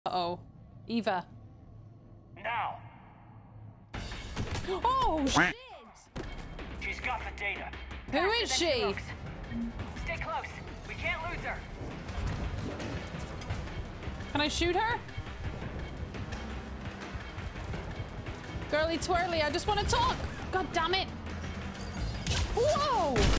Uh-oh. Eva. Now. Oh, shit! She's got the data. Who is she? Stay close. We can't lose her. Can I shoot her? Girly twirly, I just want to talk. God damn it. Whoa!